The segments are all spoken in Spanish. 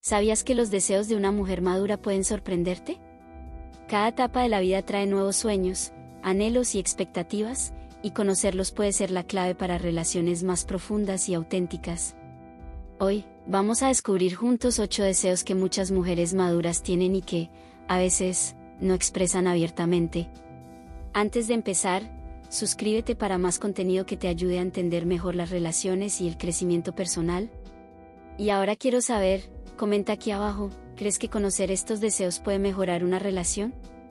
¿Sabías que los deseos de una mujer madura pueden sorprenderte? Cada etapa de la vida trae nuevos sueños, anhelos y expectativas, y conocerlos puede ser la clave para relaciones más profundas y auténticas. Hoy, vamos a descubrir juntos 8 deseos que muchas mujeres maduras tienen y que, a veces, no expresan abiertamente. Antes de empezar, suscríbete para más contenido que te ayude a entender mejor las relaciones y el crecimiento personal. Y ahora quiero saber, comenta aquí abajo, ¿crees que conocer estos deseos puede mejorar una relación?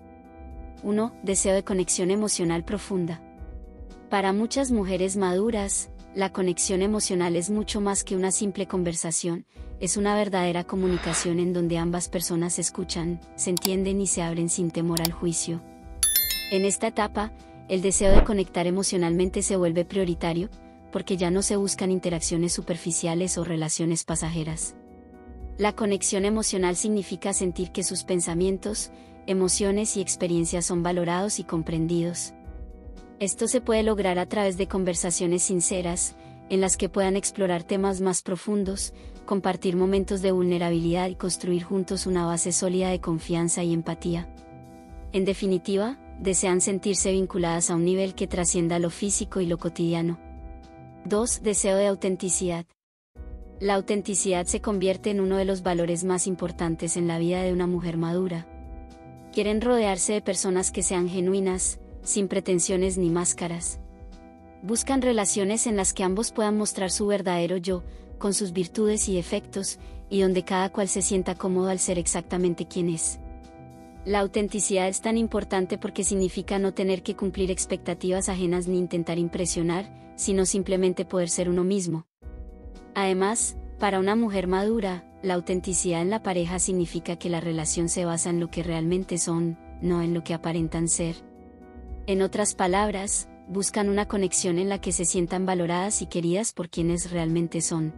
1. Deseo de conexión emocional profunda. Para muchas mujeres maduras, la conexión emocional es mucho más que una simple conversación, es una verdadera comunicación en donde ambas personas se escuchan, se entienden y se abren sin temor al juicio. En esta etapa, el deseo de conectar emocionalmente se vuelve prioritario, porque ya no se buscan interacciones superficiales o relaciones pasajeras. La conexión emocional significa sentir que sus pensamientos, emociones y experiencias son valorados y comprendidos. Esto se puede lograr a través de conversaciones sinceras, en las que puedan explorar temas más profundos, compartir momentos de vulnerabilidad y construir juntos una base sólida de confianza y empatía. En definitiva, desean sentirse vinculadas a un nivel que trascienda lo físico y lo cotidiano. 2. Deseo de autenticidad. La autenticidad se convierte en uno de los valores más importantes en la vida de una mujer madura. Quieren rodearse de personas que sean genuinas, sin pretensiones ni máscaras. Buscan relaciones en las que ambos puedan mostrar su verdadero yo, con sus virtudes y defectos, y donde cada cual se sienta cómodo al ser exactamente quien es. La autenticidad es tan importante porque significa no tener que cumplir expectativas ajenas ni intentar impresionar, sino simplemente poder ser uno mismo. Además, para una mujer madura, la autenticidad en la pareja significa que la relación se basa en lo que realmente son, no en lo que aparentan ser. En otras palabras, buscan una conexión en la que se sientan valoradas y queridas por quienes realmente son.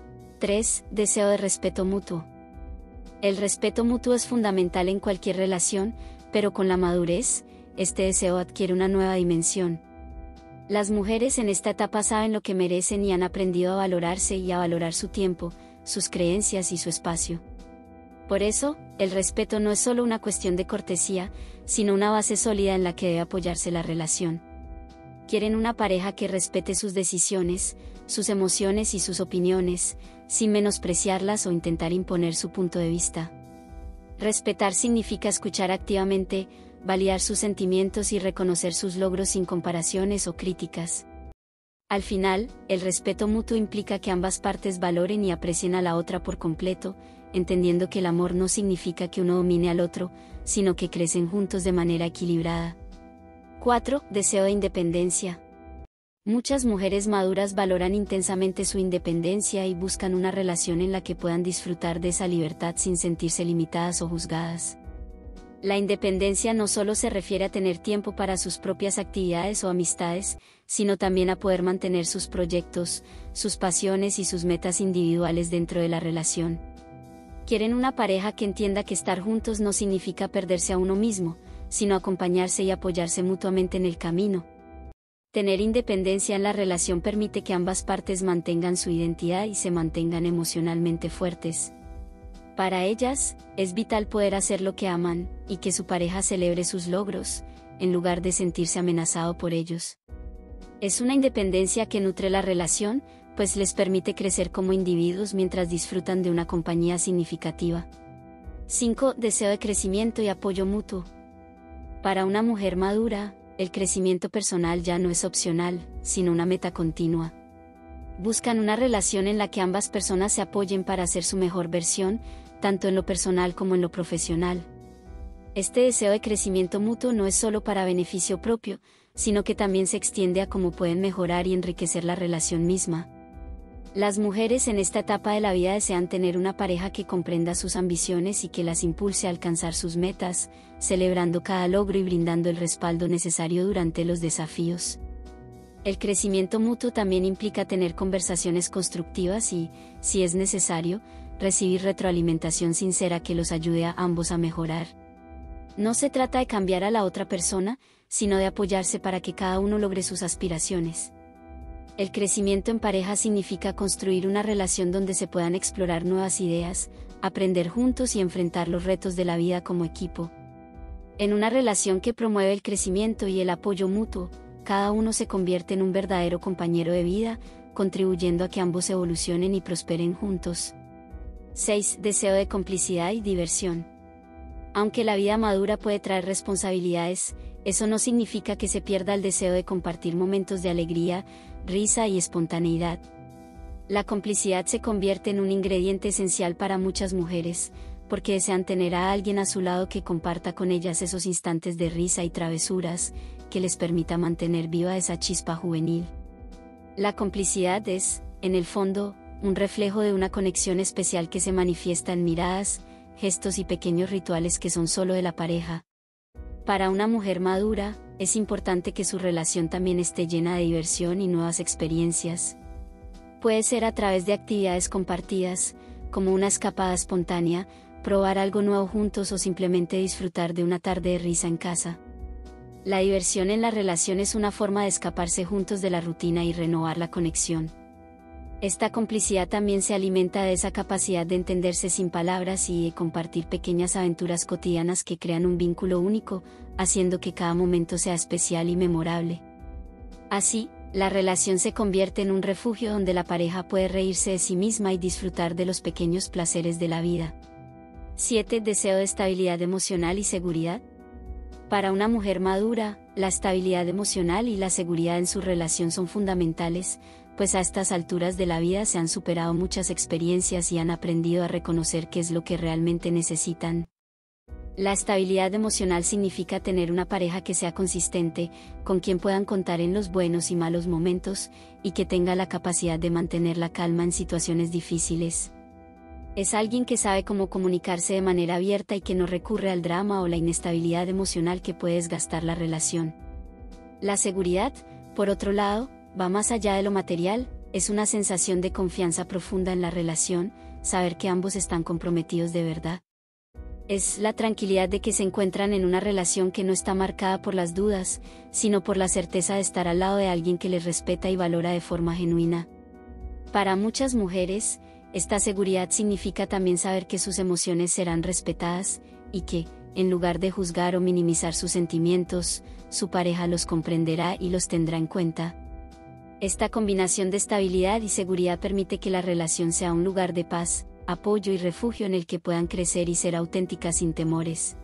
3. Deseo de respeto mutuo. El respeto mutuo es fundamental en cualquier relación, pero con la madurez, este deseo adquiere una nueva dimensión. Las mujeres en esta etapa saben lo que merecen y han aprendido a valorarse y a valorar su tiempo, sus creencias y su espacio. Por eso, el respeto no es solo una cuestión de cortesía, sino una base sólida en la que debe apoyarse la relación. Quieren una pareja que respete sus decisiones, sus emociones y sus opiniones, sin menospreciarlas o intentar imponer su punto de vista. Respetar significa escuchar activamente, validar sus sentimientos y reconocer sus logros sin comparaciones o críticas. Al final, el respeto mutuo implica que ambas partes valoren y aprecien a la otra por completo, entendiendo que el amor no significa que uno domine al otro, sino que crecen juntos de manera equilibrada. 4. Deseo de independencia. Muchas mujeres maduras valoran intensamente su independencia y buscan una relación en la que puedan disfrutar de esa libertad sin sentirse limitadas o juzgadas. La independencia no solo se refiere a tener tiempo para sus propias actividades o amistades, sino también a poder mantener sus proyectos, sus pasiones y sus metas individuales dentro de la relación. Quieren una pareja que entienda que estar juntos no significa perderse a uno mismo, sino acompañarse y apoyarse mutuamente en el camino. Tener independencia en la relación permite que ambas partes mantengan su identidad y se mantengan emocionalmente fuertes. Para ellas, es vital poder hacer lo que aman, y que su pareja celebre sus logros, en lugar de sentirse amenazado por ellos. Es una independencia que nutre la relación, pues les permite crecer como individuos mientras disfrutan de una compañía significativa. 5. Deseo de crecimiento y apoyo mutuo. Para una mujer madura, el crecimiento personal ya no es opcional, sino una meta continua. Buscan una relación en la que ambas personas se apoyen para ser su mejor versión, tanto en lo personal como en lo profesional. Este deseo de crecimiento mutuo no es solo para beneficio propio, sino que también se extiende a cómo pueden mejorar y enriquecer la relación misma. Las mujeres en esta etapa de la vida desean tener una pareja que comprenda sus ambiciones y que las impulse a alcanzar sus metas, celebrando cada logro y brindando el respaldo necesario durante los desafíos. El crecimiento mutuo también implica tener conversaciones constructivas y, si es necesario, recibir retroalimentación sincera que los ayude a ambos a mejorar. No se trata de cambiar a la otra persona, sino de apoyarse para que cada uno logre sus aspiraciones. El crecimiento en pareja significa construir una relación donde se puedan explorar nuevas ideas, aprender juntos y enfrentar los retos de la vida como equipo. En una relación que promueve el crecimiento y el apoyo mutuo, cada uno se convierte en un verdadero compañero de vida, contribuyendo a que ambos evolucionen y prosperen juntos. 6. Deseo de complicidad y diversión. Aunque la vida madura puede traer responsabilidades, eso no significa que se pierda el deseo de compartir momentos de alegría, risa y espontaneidad. La complicidad se convierte en un ingrediente esencial para muchas mujeres, porque desean tener a alguien a su lado que comparta con ellas esos instantes de risa y travesuras, que les permita mantener viva esa chispa juvenil. La complicidad es, en el fondo, un reflejo de una conexión especial que se manifiesta en miradas, gestos y pequeños rituales que son solo de la pareja. Para una mujer madura, es importante que su relación también esté llena de diversión y nuevas experiencias. Puede ser a través de actividades compartidas, como una escapada espontánea, probar algo nuevo juntos o simplemente disfrutar de una tarde de risa en casa. La diversión en la relación es una forma de escaparse juntos de la rutina y renovar la conexión. Esta complicidad también se alimenta de esa capacidad de entenderse sin palabras y de compartir pequeñas aventuras cotidianas que crean un vínculo único, haciendo que cada momento sea especial y memorable. Así, la relación se convierte en un refugio donde la pareja puede reírse de sí misma y disfrutar de los pequeños placeres de la vida. 7. Deseo de estabilidad emocional y seguridad. Para una mujer madura, la estabilidad emocional y la seguridad en su relación son fundamentales, pues a estas alturas de la vida se han superado muchas experiencias y han aprendido a reconocer qué es lo que realmente necesitan. La estabilidad emocional significa tener una pareja que sea consistente, con quien puedan contar en los buenos y malos momentos, y que tenga la capacidad de mantener la calma en situaciones difíciles. Es alguien que sabe cómo comunicarse de manera abierta y que no recurre al drama o la inestabilidad emocional que puede desgastar la relación. La seguridad, por otro lado, va más allá de lo material, es una sensación de confianza profunda en la relación, saber que ambos están comprometidos de verdad. Es la tranquilidad de que se encuentran en una relación que no está marcada por las dudas, sino por la certeza de estar al lado de alguien que les respeta y valora de forma genuina. Para muchas mujeres, esta seguridad significa también saber que sus emociones serán respetadas, y que, en lugar de juzgar o minimizar sus sentimientos, su pareja los comprenderá y los tendrá en cuenta. Esta combinación de estabilidad y seguridad permite que la relación sea un lugar de paz, apoyo y refugio en el que puedan crecer y ser auténticas sin temores.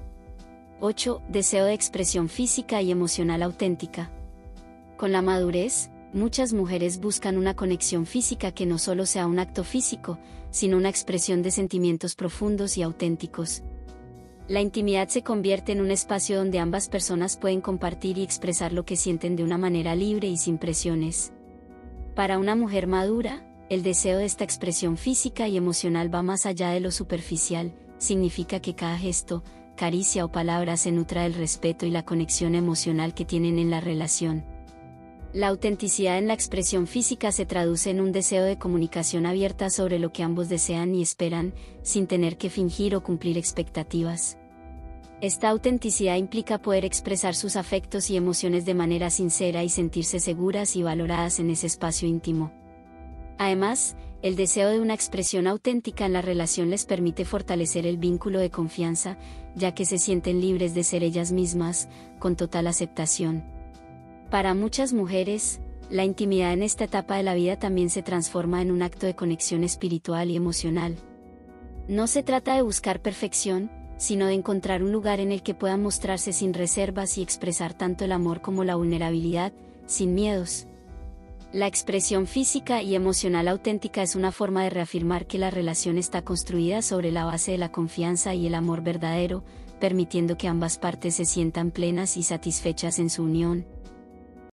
8. Deseo de expresión física y emocional auténtica. Con la madurez, muchas mujeres buscan una conexión física que no solo sea un acto físico, sino una expresión de sentimientos profundos y auténticos. La intimidad se convierte en un espacio donde ambas personas pueden compartir y expresar lo que sienten de una manera libre y sin presiones. Para una mujer madura, el deseo de esta expresión física y emocional va más allá de lo superficial, significa que cada gesto, caricia o palabra se nutra del respeto y la conexión emocional que tienen en la relación. La autenticidad en la expresión física se traduce en un deseo de comunicación abierta sobre lo que ambos desean y esperan, sin tener que fingir o cumplir expectativas. Esta autenticidad implica poder expresar sus afectos y emociones de manera sincera y sentirse seguras y valoradas en ese espacio íntimo. Además, el deseo de una expresión auténtica en la relación les permite fortalecer el vínculo de confianza, ya que se sienten libres de ser ellas mismas, con total aceptación. Para muchas mujeres, la intimidad en esta etapa de la vida también se transforma en un acto de conexión espiritual y emocional. No se trata de buscar perfección, sino de encontrar un lugar en el que puedan mostrarse sin reservas y expresar tanto el amor como la vulnerabilidad, sin miedos. La expresión física y emocional auténtica es una forma de reafirmar que la relación está construida sobre la base de la confianza y el amor verdadero, permitiendo que ambas partes se sientan plenas y satisfechas en su unión.